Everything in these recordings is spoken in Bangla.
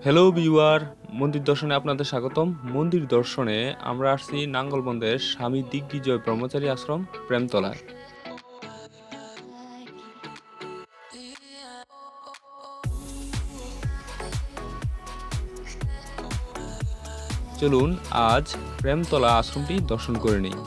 হ্যালো ভিউয়ার, মন্দির দর্শনে আপনাদের স্বাগতম। মন্দির দর্শনে আমরা আসছি নাঙ্গলবন্দের স্বামী দিগ্বিজয় ব্রহ্মচারী আশ্রম প্রেমতলায়। চলুন আজ প্রেমতলা আশ্রমটি দর্শন করে নিই।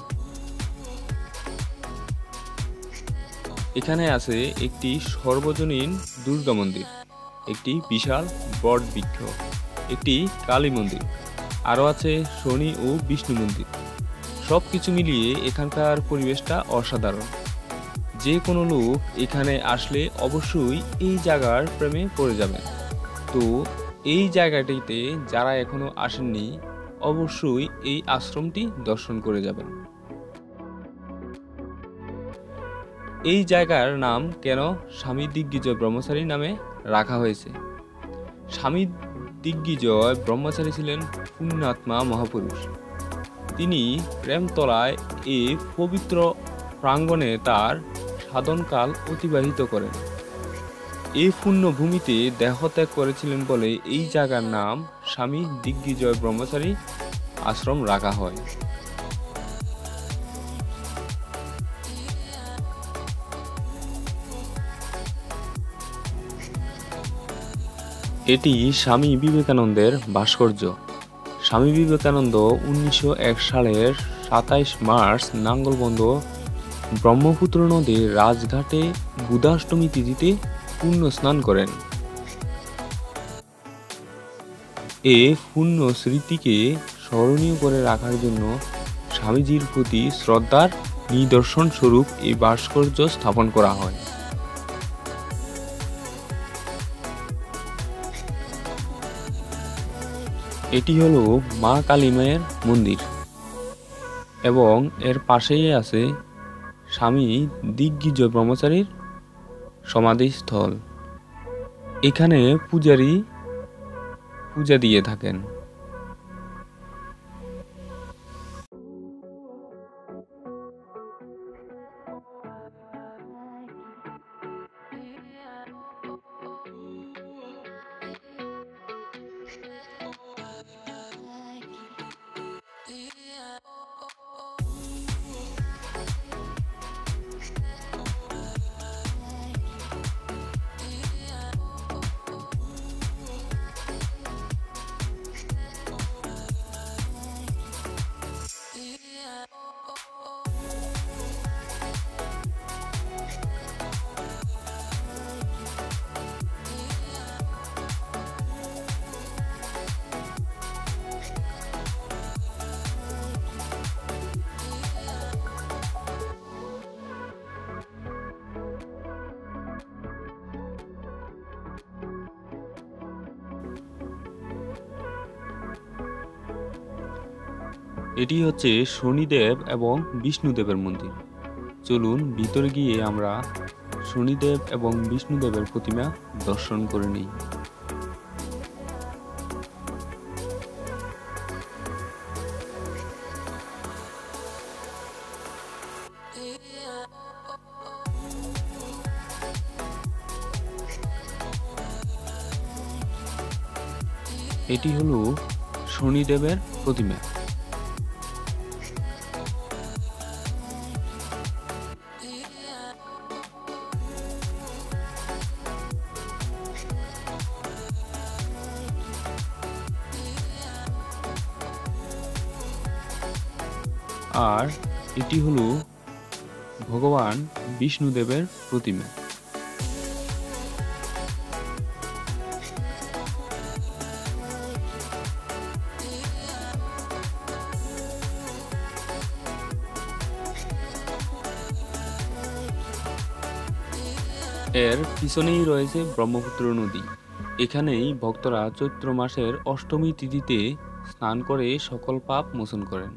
এখানে আছে একটি সর্বজনীন দুর্গা মন্দির, একটি বিশাল বট বৃক্ষ, একটি কালী মন্দির, আরও আছে শনি ও বিষ্ণু মন্দির। সব কিছু মিলিয়ে এখানকার পরিবেশটা অসাধারণ। যে কোনো লোক এখানে আসলে অবশ্যই এই জায়গার প্রেমে পড়ে যাবেন। তো এই জায়গাটিতে যারা এখনো আসেননি অবশ্যই এই আশ্রমটি দর্শন করে যাবেন। এই জায়গার নাম কেন স্বামী দিগ্বিজয় ব্রহ্মচারী নামে রাখা হয়েছে? স্বামী দিগ্বিজয় ব্রহ্মচারী ছিলেন পুণ্যাত্মা মহাপুরুষ। তিনি প্রেমতলায় এই পবিত্র প্রাঙ্গণে তার সাধনকাল অতিবাহিত করেন। এই পুণ্যভূমিতে দেহত্যাগ করেছিলেন বলে এই জায়গার নাম স্বামী দিগ্বিজয় ব্রহ্মচারী আশ্রম রাখা হয়। এটি স্বামী বিবেকানন্দের ভাস্কর্য। স্বামী বিবেকানন্দ 1901 সালের 27 মার্চ নাঙ্গলবন্ধ ব্রহ্মপুত্র নদীর রাজঘাটে বুধাষ্টমী তিথিতে পুণ্য স্নান করেন। এ পুণ্য স্মৃতিকে স্মরণীয় করে রাখার জন্য স্বামীজির প্রতি শ্রদ্ধার নিদর্শন স্বরূপ এই ভাস্কর্য স্থাপন করা হয়। এটি হলো মা কালী মায়ের মন্দির এবং এর পাশেই আছে স্বামী দিগ্বিজয় ব্রহ্মচারীর সমাধিস্থল। এখানে পূজারী পূজা দিয়ে থাকেন। এটি হচ্ছে শনিদেব এবং বিষ্ণুদেবের মন্দির। চলুন ভিতরে গিয়ে আমরা শনিদেব এবং বিষ্ণুদেবের প্রতিমা দর্শন করে নিই। এটি হলো শনিদেবের প্রতিমা। আর এটি হলো ভগবান বিষ্ণুদেবের প্রতিমা। এর পিছনেই রয়েছে ব্রহ্মপুত্র নদী। এখানেই ভক্তরা চৈত্র মাসের অষ্টমী তিথিতে স্নান করে সকল পাপ মোচন করেন।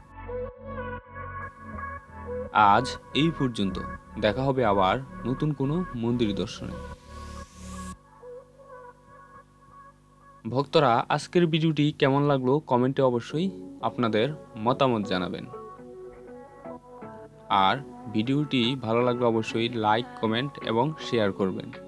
আজ এই পর্যন্ত। দেখা হবে আবার নতুন কোনো মন্দির দর্শনে। ভক্তরা, আজকের ভিডিওটি কেমন লাগলো কমেন্টে অবশ্যই আপনাদের মতামত জানাবেন। আর ভিডিওটি ভালো লাগলে অবশ্যই লাইক, কমেন্ট এবং শেয়ার করবেন।